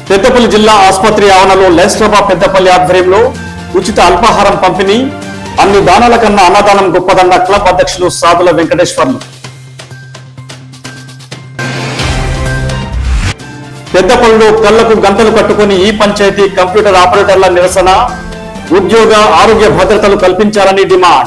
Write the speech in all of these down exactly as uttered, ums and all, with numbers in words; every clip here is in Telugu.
పెద్దపల్లి జిల్లా ఆసుపత్రి ఆవరణలో లెస్ట్రబా పెద్దపల్లి ఆధ్వర్యంలో ఉచిత అల్పాహారం పంపిణీ. అన్ని దానాల కన్నా అన్నదానం గొప్పదన్న క్లబ్ అధ్యక్షులు సాదుల వెంకటేశ్వర్లు. పెద్దపల్లిలో కళ్లకు గంటలు కట్టుకుని ఈ పంచాయతీ కంప్యూటర్ ఆపరేటర్ల నిరసన. ఉద్యోగ ఆరోగ్య భద్రతలు కల్పించాలని డిమాండ్.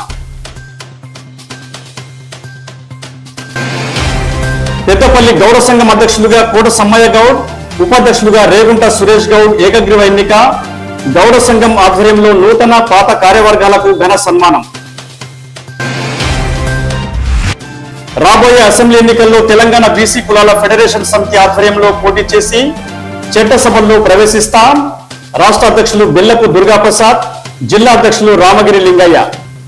పెద్దపల్లి గౌడ సంఘం అధ్యక్షులుగా కోట సమ్మయ్య గౌడ్, ఉపాధ్యక్షులుగా రేగుంట సురేష్ గౌడ్ ఏకగ్రీవ ఎన్నిక. గౌడ సంఘం ఆధ్వర్యంలో నూతన పాత కార్యవర్గాలకు ఘన సన్మానం. రాబోయే అసెంబ్లీ ఎన్నికల్లో తెలంగాణ బీసీ కులాల ఫెడరేషన్ సమితి ఆధ్వర్యంలో పోటీ చేసి చట్టసభల్లో ప్రవేశిస్తాం. రాష్ట్ర అధ్యక్షులు బెల్లపు దుర్గాప్రసాద్, జిల్లా అధ్యక్షులు రామగిరి లింగయ్య.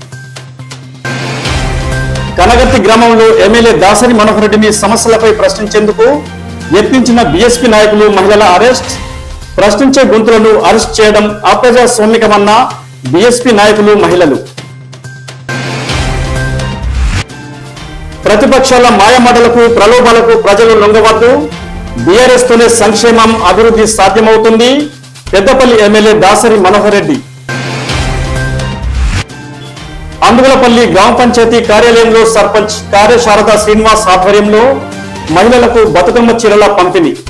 కనగర్తి గ్రామంలో ఎమ్మెల్యే దాసరి మనోహర్ రెడ్డిని సమస్యలపై ప్రశ్నించేందుకు యత్నించిన బీఎస్పీ నాయకులు మహిళల అరెస్ట్. ప్రశ్నించే గొంతులను అరెస్ట్ చేయడం అప్రజాస్వామికమన్న బీఎస్పీ నాయకులు మహిళలు. ప్రతిపక్షాల మాయమాటలకు ప్రలోభాలకు ప్రజలు లొంగవద్దు. బీఆర్ఎస్ తోనే సంక్షేమం అభివృద్ధి సాధ్యమవుతుంది. పెద్దపల్లి ఎమ్మెల్యే దాసరి మనోహర్ రెడ్డి. అందుగులపల్లి గ్రామ పంచాయతీ కార్యాలయంలో సర్పంచ్ కార్యశారద శ్రీనివాస్ ఆధ్వర్యంలో మహిళలకు బతుకమ్మ చీరల పంపిణీ.